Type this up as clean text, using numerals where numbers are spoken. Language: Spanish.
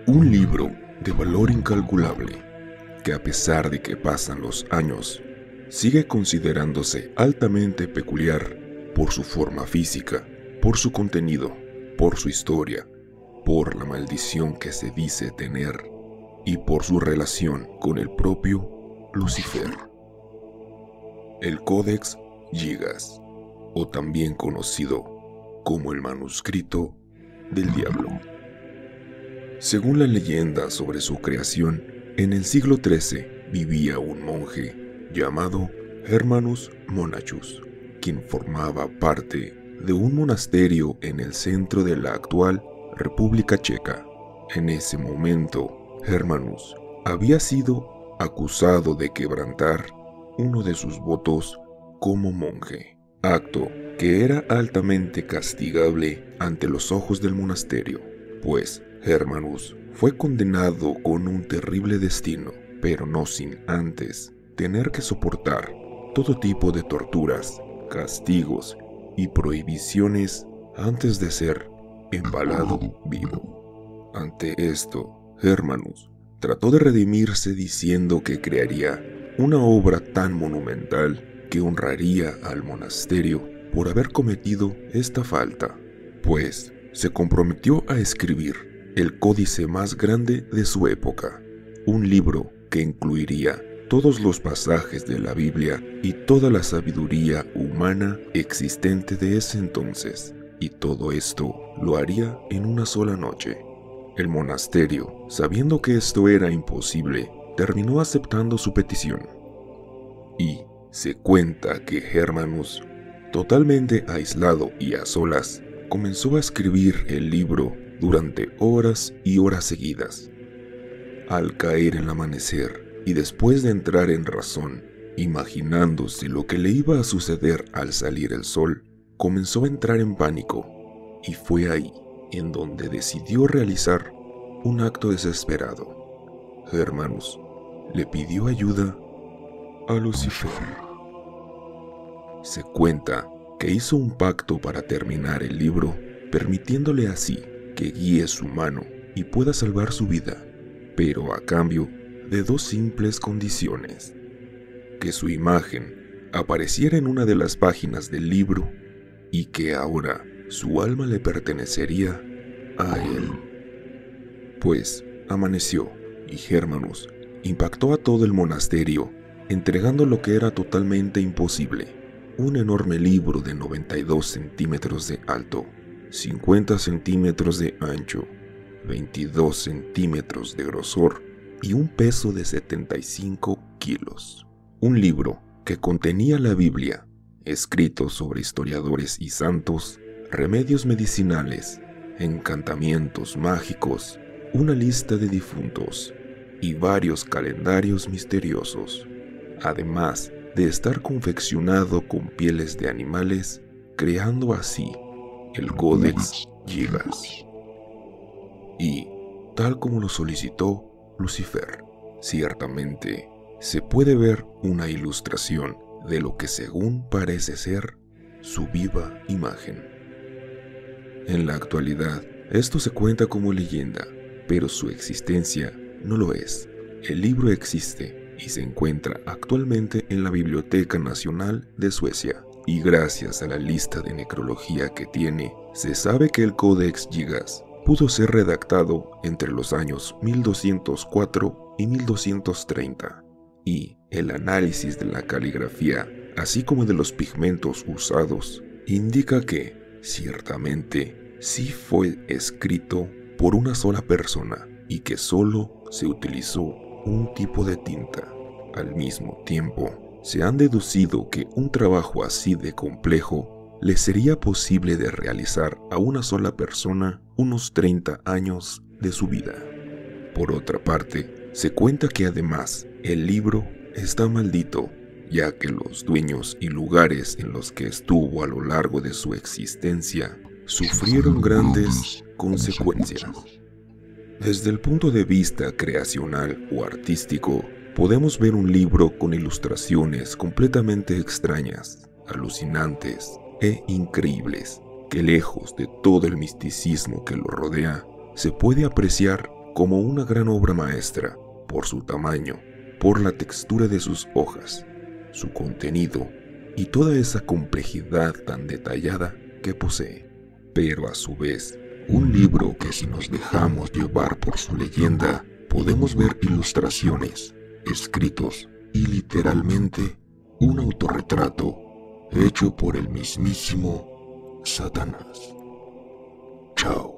Un libro de valor incalculable, que a pesar de que pasan los años, sigue considerándose altamente peculiar por su forma física, por su contenido, por su historia, por la maldición que se dice tener y por su relación con el propio Lucifer. El Codex Gigas, o también conocido como el manuscrito del diablo. Según la leyenda sobre su creación, en el siglo XIII vivía un monje llamado Hermanus Monachus, quien formaba parte de un monasterio en el centro de la actual República Checa. En ese momento, Hermanus había sido acusado de quebrantar uno de sus votos como monje, acto que era altamente castigable ante los ojos del monasterio, pues Hermanus fue condenado con un terrible destino, pero no sin antes tener que soportar todo tipo de torturas, castigos y prohibiciones antes de ser empalado vivo. Ante esto, Hermanus trató de redimirse diciendo que crearía una obra tan monumental que honraría al monasterio por haber cometido esta falta, pues se comprometió a escribir el códice más grande de su época, un libro que incluiría todos los pasajes de la Biblia y toda la sabiduría humana existente de ese entonces, y todo esto lo haría en una sola noche. El monasterio, sabiendo que esto era imposible, terminó aceptando su petición. Y se cuenta que Hermanus, totalmente aislado y a solas, comenzó a escribir el libro durante horas y horas seguidas. Al caer el amanecer y después de entrar en razón, imaginándose lo que le iba a suceder al salir el sol, comenzó a entrar en pánico, y fue ahí en donde decidió realizar un acto desesperado. Hermanus le pidió ayuda a Lucifer. Se cuenta que hizo un pacto para terminar el libro, permitiéndole así que guíe su mano y pueda salvar su vida, pero a cambio de dos simples condiciones: que su imagen apareciera en una de las páginas del libro y que ahora su alma le pertenecería a él. Pues amaneció y Hermanus impactó a todo el monasterio, entregando lo que era totalmente imposible: un enorme libro de 92 centímetros de alto, 50 centímetros de ancho, 22 centímetros de grosor y un peso de 75 kilos. Un libro que contenía la Biblia, escritos sobre historiadores y santos, remedios medicinales, encantamientos mágicos, una lista de difuntos y varios calendarios misteriosos, además de estar confeccionado con pieles de animales, creando así el Codex Gigas. Y, tal como lo solicitó Lucifer, ciertamente se puede ver una ilustración de lo que según parece ser su viva imagen. En la actualidad, esto se cuenta como leyenda, pero su existencia no lo es. El libro existe y se encuentra actualmente en la Biblioteca Nacional de Suecia, y gracias a la lista de necrología que tiene, se sabe que el Codex Gigas pudo ser redactado entre los años 1204 y 1230, y el análisis de la caligrafía, así como de los pigmentos usados, indica que, ciertamente, sí fue escrito por una sola persona y que solo se utilizó un tipo de tinta. Al mismo tiempo, se han deducido que un trabajo así de complejo le sería posible de realizar a una sola persona unos 30 años de su vida. Por otra parte, se cuenta que además el libro está maldito, ya que los dueños y lugares en los que estuvo a lo largo de su existencia sufrieron grandes consecuencias. Desde el punto de vista creacional o artístico, podemos ver un libro con ilustraciones completamente extrañas, alucinantes e increíbles, que lejos de todo el misticismo que lo rodea, se puede apreciar como una gran obra maestra por su tamaño, por la textura de sus hojas, su contenido y toda esa complejidad tan detallada que posee. Pero a su vez, un libro que si nos dejamos llevar por su leyenda, podemos ver ilustraciones, escritos y literalmente un autorretrato hecho por el mismísimo Satanás. Chao.